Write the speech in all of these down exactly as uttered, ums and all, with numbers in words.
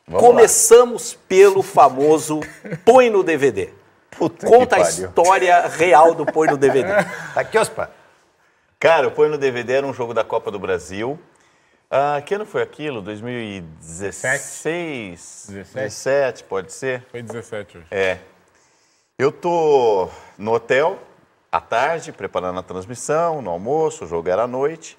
Vamos Começamos lá. pelo famoso Põe no D V D. Puta Conta a história real do Põe no D V D. Aqui, Ospa. Cara, o Põe no D V D era um jogo da Copa do Brasil. Ah, que ano foi aquilo? dois mil e dezesseis? dezessete? dezessete, pode ser? Foi dezessete hoje. É. Eu tô no hotel, à tarde, preparando a transmissão, no almoço, o jogo era à noite.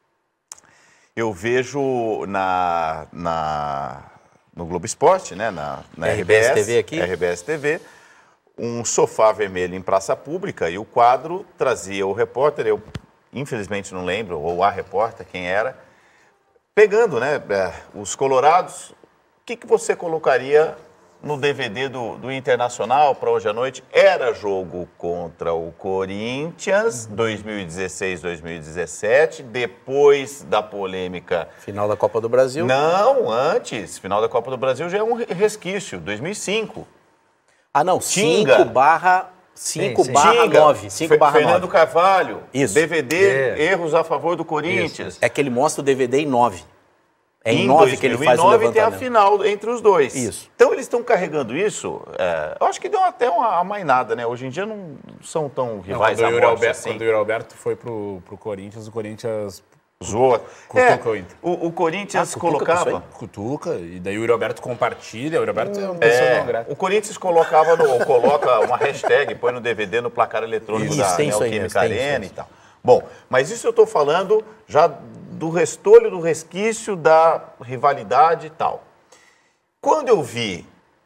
Eu vejo na, na, no Globo Esporte, né, na, na R B S, R B S T V aqui. R B S T V, um sofá vermelho em praça pública e o quadro trazia o repórter, eu infelizmente não lembro, ou a repórter, quem era, pegando, né, os colorados. O que, que você colocaria no D V D do, do Internacional para hoje à noite? Era jogo contra o Corinthians, dois mil e dezesseis, dois mil e dezessete, depois da polêmica... Final da Copa do Brasil? Não, antes. Final da Copa do Brasil já é um resquício, dois mil e cinco. Ah, não, cinco barra nove. cinco barra nove. Fernando Carvalho, Isso. D V D, é. Erros a favor do Corinthians. Isso. É que ele mostra o D V D em nove. É em nove que ele faz o levantamento. tem a final entre os dois. Isso. Então eles estão carregando isso, é, eu acho que deu até uma amainada, né? Hoje em dia não são tão rivais não, à morte Alberto, assim. Quando o Yuri Alberto foi pro, pro Corinthians, o Corinthians... Zoa. Cutuca é, o Inter. O, o Corinthians ah, colocava... Cutuca, e daí o Yuri Alberto compartilha, o Yuri Alberto é um pessoal grato. O Corinthians colocava no, coloca uma hashtag, põe no D V D, no placar eletrônico isso, da Neoquímica Arena e tal. Bom, mas isso eu estou falando já do restolho, do resquício da rivalidade e tal. Quando eu vi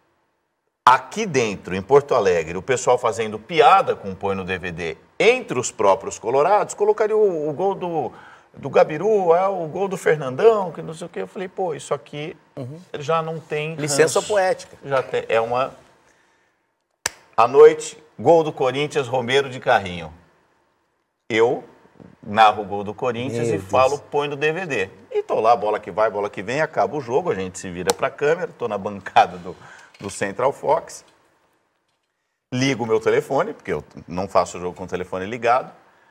aqui dentro, em Porto Alegre, o pessoal fazendo piada com o Põe no D V D entre os próprios colorados, colocaria o, o gol do, do Gabiru, é, o gol do Fernandão, que não sei o quê. Eu falei, pô, isso aqui uhum. já não tem licença ranço. poética. Já tem, é uma... À noite, gol do Corinthians, Romero de carrinho. Eu narro o gol do Corinthians Meu e Deus. falo, põe no D V D. E tô lá, bola que vai, bola que vem, acaba o jogo, a gente se vira pra câmera, tô na bancada do, do Central Fox, ligo o meu telefone, porque eu não faço o jogo com o telefone ligado,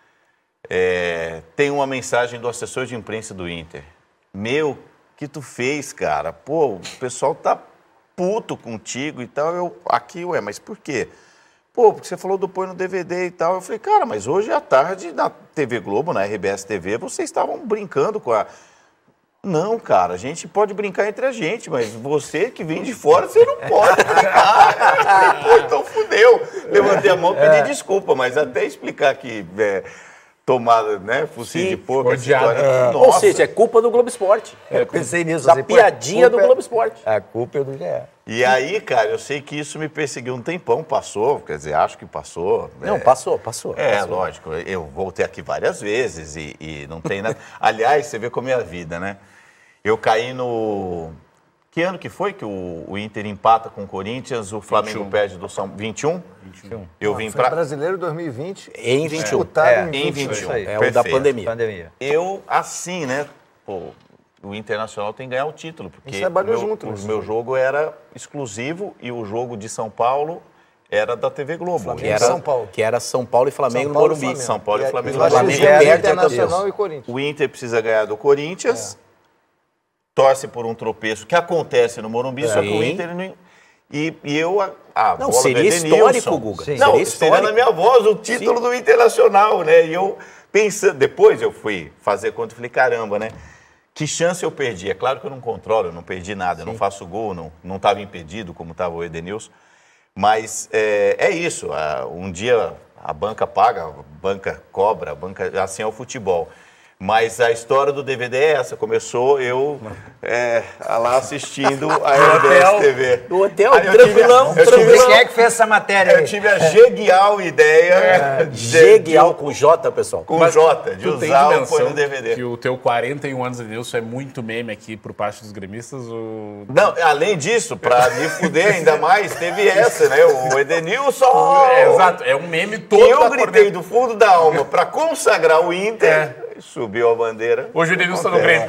é, tem uma mensagem do assessor de imprensa do Inter. Meu, o que tu fez, cara? Pô, o pessoal tá puto contigo e tal. Eu, aqui, ué, mas por quê? Pô, porque você falou do Põe no D V D e tal. Eu falei, cara, mas hoje à tarde na T V Globo, na R B S T V, vocês estavam brincando com a... Não, cara, a gente pode brincar entre a gente, mas você que vem de fora, você não pode brincar. Pô, então fudeu. Levantei a mão e pedi desculpa, mas até explicar que é, tomada, né, focinho de porco, essa história, é. Ou seja, é culpa do Globo Esporte. É, eu pensei nisso. Da assim, piadinha do Globo Esporte. A culpa é do G E. E aí, cara, eu sei que isso me perseguiu um tempão, passou, quer dizer, acho que passou. Não, é, passou, passou. É, passou. lógico, eu voltei aqui várias vezes e, e não tem nada... Aliás, você vê como é a vida, né? Eu caí no... Que ano que foi que o, o Inter empata com o Corinthians, o Flamengo vinte e um. Perde do São... vinte e um? vinte e um. Eu ah, vim para... para... Brasileiro dois mil e vinte. Em vinte e um. É, em vinte e um. É o da pandemia. pandemia. Eu, assim, né? Pô, o Internacional tem que ganhar o título, porque Isso é o meu, junto, o meu jogo era exclusivo e o jogo de São Paulo era da T V Globo. Que era São Paulo. Que era São Paulo e Flamengo Paulo no Morumbi. São Paulo e, e Flamengo no Morumbi. Internacional e Corinthians. O Inter precisa ganhar do Corinthians, é. torce por um tropeço que acontece no Morumbi, é. só que o Inter... Não, e, e eu... A não, bola seria histórico, Guga. Sim. Não, seria, seria na minha voz o título Sim. do Internacional, né? E eu pensando... Depois eu fui fazer conta e falei, caramba, né? Que chance eu perdi? É claro que eu não controlo, eu não perdi nada, eu não faço gol, não estava impedido como estava o Edenilson. Mas é, é isso, um dia a banca paga, a banca cobra, a banca, assim é o futebol. Mas a história do D V D é essa, começou eu é, lá assistindo a R B S T V. No hotel, tranquilão, tranquilão. Quem é que fez essa matéria aí? Eu tive a genial ideia... É, genial com J, pessoal. Com Mas J, de usar o Põe no D V D. Que o teu quarenta e um anos, Edenilson, é muito meme aqui por parte dos gremistas? Ou... Não, além disso, pra me fuder ainda mais, teve essa, né? O Edenilson... É, exato, é um meme todo. E eu gritei do fundo da alma pra consagrar o Inter... É. Subiu a bandeira. Hoje o Edenilson está no Grêmio.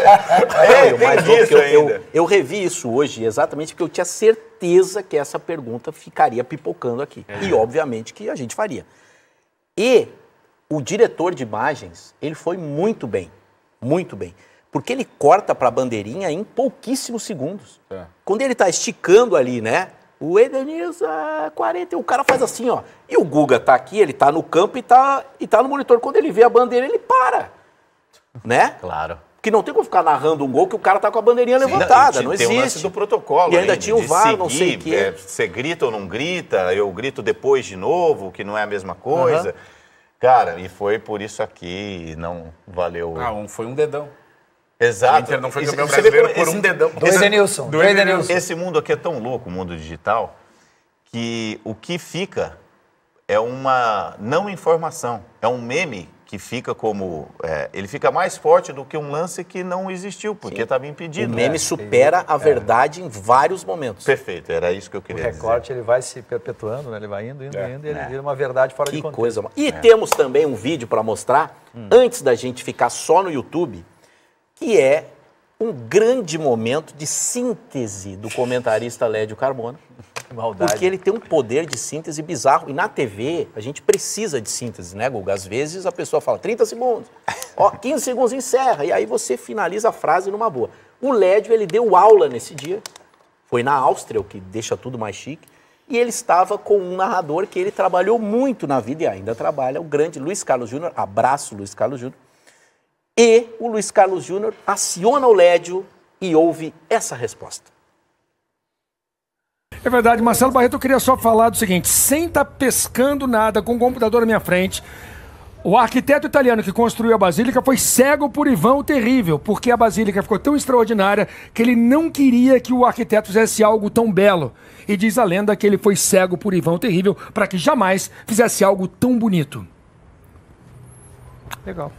É, tem disso eu, ainda. Eu, eu revi isso hoje exatamente porque eu tinha certeza que essa pergunta ficaria pipocando aqui. É. E, obviamente, que a gente faria. E o diretor de imagens, ele foi muito bem, muito bem. Porque ele corta para a bandeirinha em pouquíssimos segundos. É. Quando ele está esticando ali, né? O Edenilson, quarenta, o cara faz assim, ó. E o Guga tá aqui, ele tá no campo e tá, e tá no monitor. Quando ele vê a bandeira, ele para. Né? Claro. Porque não tem como ficar narrando um gol que o cara tá com a bandeirinha Sim, levantada, não, não existe. Tem o lance do protocolo. E ainda tinha o V A R, seguir, não sei o quê. É, você grita ou não grita, eu grito depois de novo, que não é a mesma coisa. Uhum. Cara, e foi por isso aqui, não valeu. Ah, um, foi um dedão. Exato. O Inter não foi campeão Esse, brasileiro por esse, um dedão. Do Edenilson. Do Edenilson. Esse mundo aqui é tão louco, o mundo digital, que o que fica é uma não informação, é um meme que fica como... É, ele fica mais forte do que um lance que não existiu, porque estava impedido. O meme né? supera a verdade é. em vários momentos. Perfeito, era isso que eu queria dizer. O recorte dizer. ele vai se perpetuando, né? Ele vai indo, indo, é. indo, e ele é. vira uma verdade fora que de contexto. Coisa. E é. temos também um vídeo para mostrar, hum. antes da gente ficar só no YouTube, que é um grande momento de síntese do comentarista Lédio Carmona. Maldade. Porque ele tem um poder de síntese bizarro. E na T V, a gente precisa de síntese, né, Guga? Às vezes a pessoa fala trinta segundos, ó, quinze segundos encerra, e aí você finaliza a frase numa boa. O Lédio, ele deu aula nesse dia, foi na Áustria, o que deixa tudo mais chique, e ele estava com um narrador que ele trabalhou muito na vida e ainda trabalha, o grande Luiz Carlos Júnior, abraço Luiz Carlos Júnior, e o Luiz Carlos Júnior aciona o Lédio e ouve essa resposta. É verdade, Marcelo Barreto, eu queria só falar do seguinte, sem estar pescando nada com o computador na minha frente, o arquiteto italiano que construiu a Basílica foi cego por Ivan o Terrível, porque a Basílica ficou tão extraordinária que ele não queria que o arquiteto fizesse algo tão belo. E diz a lenda que ele foi cego por Ivan o Terrível para que jamais fizesse algo tão bonito. Legal.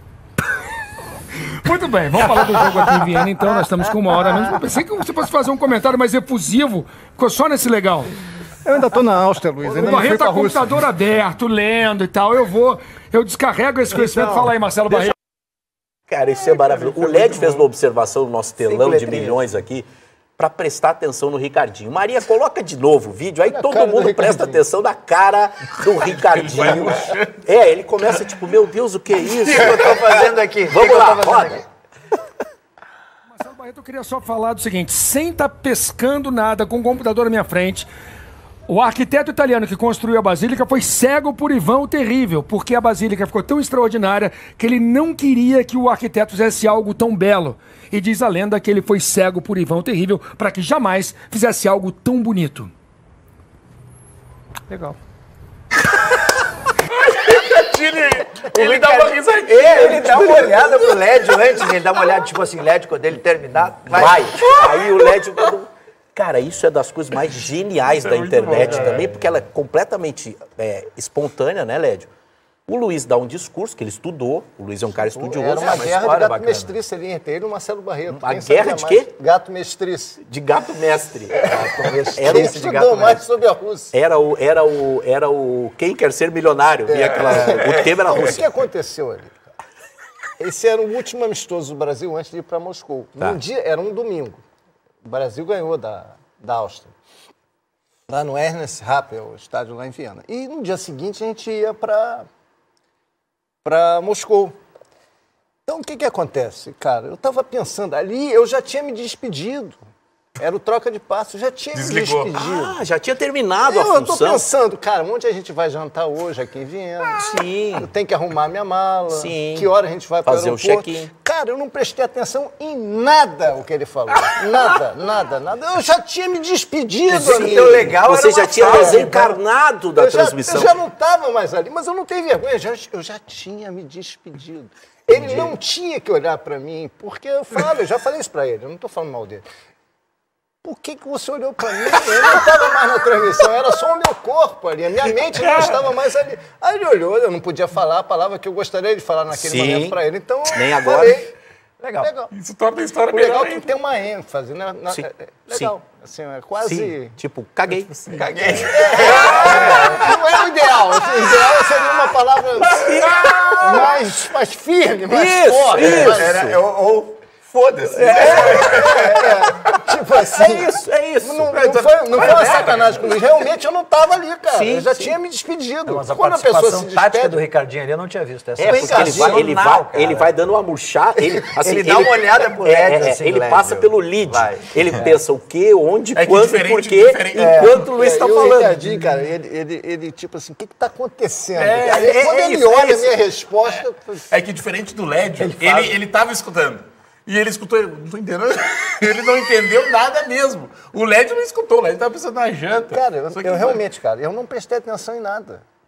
Muito bem, vamos falar do jogo aqui em Viena, então, nós estamos com uma hora mesmo. Eu pensei que você fosse fazer um comentário mais efusivo, ficou só nesse legal. Eu ainda tô na Áustria, Luiz. O Barreto tá com o computador aberto, lendo e tal, eu vou, eu descarrego esse conhecimento. Fala aí, Marcelo Barreto. Cara, isso é maravilhoso. O Lédio fez uma observação no nosso telão de milhões aqui, para prestar atenção no Ricardinho. Maria, coloca de novo o vídeo, aí todo mundo presta atenção na cara do Ricardinho. É, ele começa tipo, meu Deus, o que é isso? O que eu tô fazendo aqui? Vamos lá, roda. Marcelo Barreto, eu queria só falar do seguinte, sem estar pescando nada com o computador na minha frente, o arquiteto italiano que construiu a Basílica foi cego por Ivan o Terrível, porque a Basílica ficou tão extraordinária que ele não queria que o arquiteto fizesse algo tão belo. E diz a lenda que ele foi cego por Ivan o Terrível para que jamais fizesse algo tão bonito. Legal. Ele dá uma risadinha. É, ele dá uma olhada pro Lédio antes, ele dá uma olhada, tipo assim, Lédio, quando ele terminar, vai. vai. Aí o Lédio... Cara, isso é das coisas mais geniais da internet bom, também, porque ela é completamente é, espontânea, né, Lédio? O Luiz dá um discurso que ele estudou, o Luiz é um cara estudioso. Era uma é uma guerra de gato mestrice ali entre ele e o Marcelo Barreto. A guerra de quê? Gato mestrice. De gato mestre. Gato mestrice. Era o, de estudou mais mestre. Sobre a Rússia. Era o, era o, era o Quem Quer Ser Milionário. É. Aquela, o tema era a Rússia. O que aconteceu ali? Esse era o último amistoso do Brasil antes de ir para Moscou. Tá. Um dia, era um domingo. O Brasil ganhou da, da Áustria. Lá no Ernst Happel, o estádio lá em Viena. E no dia seguinte a gente ia para... para Moscou. Então, o que que acontece, cara? Eu estava pensando, ali eu já tinha me despedido. Era o troca de passe, eu já tinha Desligou. me despedido. Ah, já tinha terminado eu, a função. Eu tô pensando, cara, onde a gente vai jantar hoje aqui em Viena? Ah, sim. Eu tenho que arrumar minha mala. Sim. Que hora a gente vai para o aeroporto? Fazer o check-in. Cara, eu não prestei atenção em nada o que ele falou. Nada, nada, nada. Eu já tinha me despedido. Sim. Ali. Legal, Você já tinha desencarnado da eu já, transmissão. Eu já não estava mais ali, mas eu não tenho vergonha, eu já, eu já tinha me despedido. Ele Entendi. não tinha que olhar para mim, porque eu falo, eu já falei isso para ele, eu não estou falando mal dele. Por que que você olhou para mim? Eu não estava mais na transmissão, era só o meu corpo ali, a minha mente não estava mais ali. Aí ele olhou, eu não podia falar a palavra que eu gostaria de falar naquele Sim. momento para ele, então Nem agora. falei. Legal. Legal. Isso torna a história O melhor legal é ainda. que tem uma ênfase, né? Na, Sim. é, é legal. Assim, é quase... Sim. Tipo, caguei. Caguei. É, não é o ideal. Assim, o ideal seria uma palavra mais, mais firme, mais Isso, forte. isso. Mais, Era, ou ou foda-se. É, é, é. Tipo, tipo assim... É isso, é isso. Não, não foi, não foi uma sacanagem comigo. Realmente eu não tava ali, cara. Sim, eu já sim. tinha me despedido. Mas a Quando a pessoa se participação tática despede... do Ricardinho ali eu não tinha visto. Essa É, porque ele vai, ele, vai, cara. ele vai dando uma murchada. Ele, assim, Ele dá uma olhada pro é, Lédio, é, assim, Ele Lédio. passa pelo lead. Vai. Ele pensa o quê, onde, É que quando, diferente- por quê, diferente- enquanto o Luiz É, está e o falando. Ricardinho, cara, ele, ele, ele tipo assim, o que que tá acontecendo? É, cara? é, Quando é ele isso, é olha a isso. minha resposta... É que diferente do Lédio, Ele ele, fala. ele, tava escutando. E ele escutou, ele, não tô entendendo. Ele não entendeu nada mesmo. O Lédio não escutou, o Lédio tava pensando na janta. Cara, eu, Só que eu não- realmente, cara, eu não prestei atenção em nada.